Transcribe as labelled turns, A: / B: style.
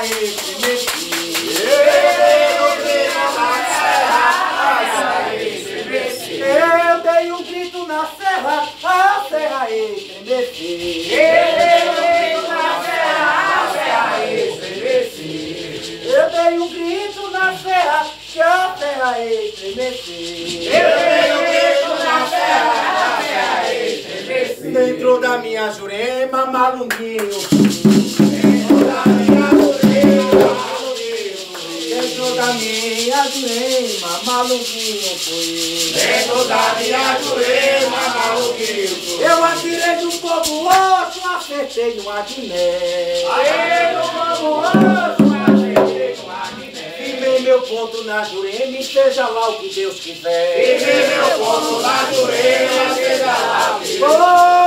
A: serra estremeci. Eu dei um grito na serra, a serra estremeci. Eu dei um grito na serra, que a serra estremeci. Dentro da minha jurema, maluguinho. Dentro da minha jurema, maluguinho foi.
B: Dentro da minha jurema, maluguinho.
A: Eu atirei do fogo osso, acertei no aguiné.
B: Aê, no fogo osso, acertei no aguiné.
A: Firmei meu ponto na jurema e seja lá o que Deus quiser.
B: Firmei meu ponto na jurema, seja lá o que Deus quiser.